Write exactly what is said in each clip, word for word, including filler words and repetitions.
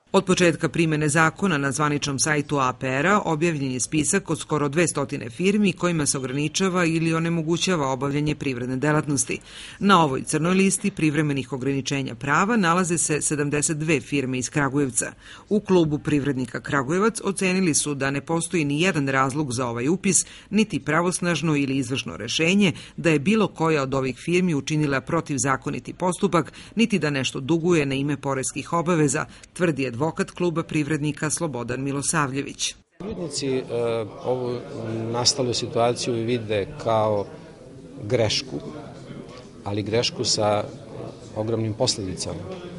Od početka primene zakona na zvaničnom sajtu A P R-a objavljen je spisak od skoro dvesta firmi kojima se ograničava ili onemogućava obavljanje privredne delatnosti. Na ovoj crnoj listi privremenih ograničenja prava nalaze se sedamdeset dve firme iz Kragujevca. U klubu privrednika Kragujevac ocenili su da ne postoji ni jedan razlog za ovaj upis, niti pravosnažno ili izvršno rešenje da je bilo koja od ovih firmi učinila protivzakoniti postupak, niti da nešto duguje na ime poreskih obaveza, tvrdi advokat kluba privrednika Slobodan Milosavljević. Privrednici ovu nastalu situaciju vide kao grešku, ali grešku sa ogromnim posledicama.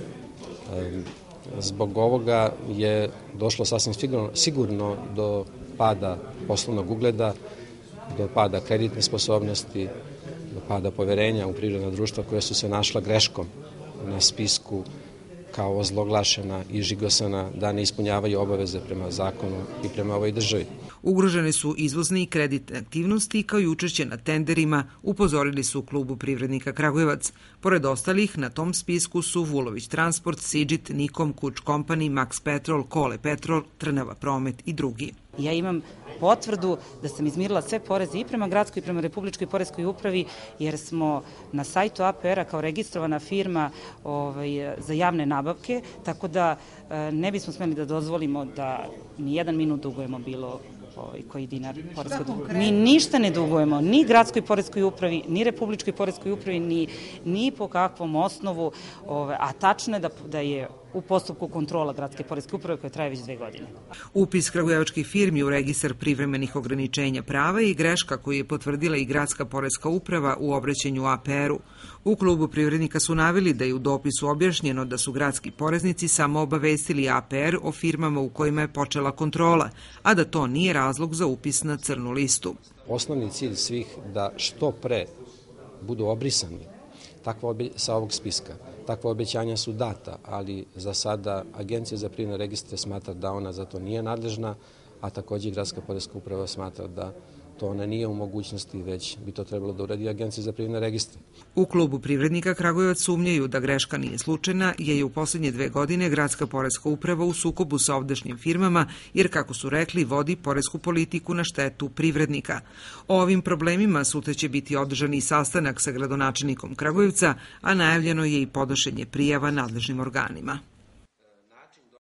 Zbog ovoga je došlo sasvim sigurno do pada poslovnog ugleda, do pada kreditne sposobnosti, do pada poverenja u privredna društva koja su se našla greškom na spisku kao ozloglašena i žigosana da ne ispunjavaju obaveze prema zakonu i prema ovoj državi. Ugrožene su izvozne i kreditne aktivnosti kao i učešće na tenderima, upozorili su u klubu privrednika Kragujevac. Pored ostalih, na tom spisku su Vulović Transport, Sidžit, Nikom, Kuč Company, Max Petrol, Kole Petrol, Trnava Promet i drugi. Ja imam potvrdu da sam izmirila sve poreze i prema gradskoj i prema republičkoj poreskoj upravi, jer smo na sajtu A P R-a kao registrovana firma ovaj, za javne nabavke, tako da ne bismo smeli da dozvolimo da ni jedan minut dugujemo bilo ovaj, koji dinar poreskoj upravi. Mi ništa ne dugujemo, ni gradskoj poreskoj upravi, ni republičkoj poreskoj upravi, ni, ni po kakvom osnovu, ovaj, a tačno je da, da je u postupku kontrola gradske poreske uprave koja traje već dve godine. Upis kragujevačkih firmi u registar privremenih ograničenja prava i greška koju je potvrdila i gradska poreska uprava u obraćanju A P R-u. U klubu privrednika su naveli da je u dopisu objašnjeno da su gradski poreznici samo obavestili A P R o firmama u kojima je počela kontrola, a da to nije razlog za upis na crnu listu. Osnovni cilj svih da što pre budu obrisani takva sa ovog spiska. Takva obećanja su data, ali za sada Agencija za privredne registre smatra da ona za to nije nadležna, a takođe i gradska poreska uprava smatra da to ona nije u mogućnosti, već bi to trebalo da uradi Agencija za privredne registre. U klubu privrednika Kragujevac sumnjaju da greška nije slučajna, jer je u poslednje dve godine gradska poreska uprava u sukobu sa ovdašnjim firmama, jer, kako su rekli, vodi poresku politiku na štetu privrednika. O ovim problemima sutra će biti održan i sastanak sa gradonačelnikom Kragujevca, a najavljeno je i podnošenje prijava nadležnim organima.